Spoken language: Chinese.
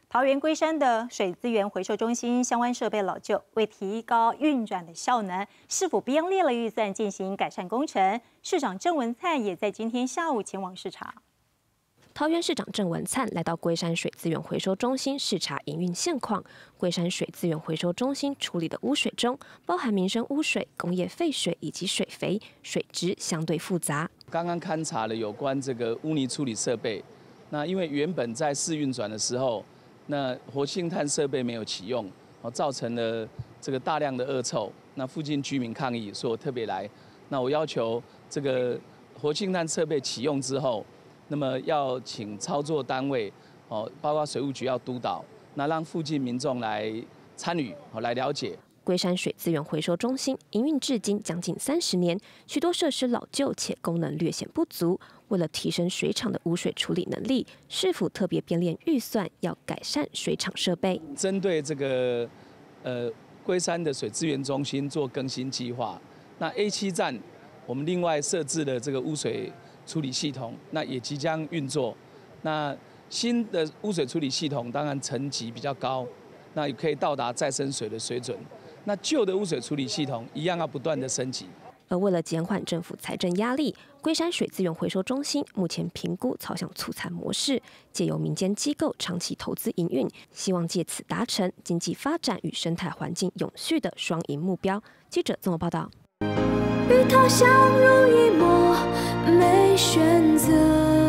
桃园龟山的水资源回收中心相关设备老旧，为提高运转的效能，市府编列了预算进行改善工程。市长郑文灿也在今天下午前往视察。 桃园市长郑文灿来到龟山水资源回收中心视察营运现况。龟山水资源回收中心处理的污水中，包含民生污水、工业废水以及水肥，水质相对复杂。 刚刚勘察了有关这个污泥处理设备，那因为原本在试运转的时候，那活性炭设备没有启用，造成了这个大量的恶臭。那附近居民抗议，所以我特别来。那我要求这个活性炭设备启用之后，那么要请操作单位，包括水务局要督导，那让附近民众来参与，来了解。 龟山水资源回收中心营运至今将近30年，许多设施老旧且功能略显不足。为了提升水厂的污水处理能力，市府特别编列预算，要改善水厂设备。 针对这个龟山的水资源中心做更新计划，那 A7 站我们另外设置了这个污水处理系统，那也即将运作。那新的污水处理系统当然层级比较高，那也可以到达再生水的水准。那旧的污水处理系统一样要不断的升级。 而为了减缓政府财政压力，龟山水资源回收中心目前评估朝向促产模式，借由民间机构长期投资营运，希望借此达成经济发展与生态环境永续的双赢目标。记者综合报道。 与他相濡以沫，没选择。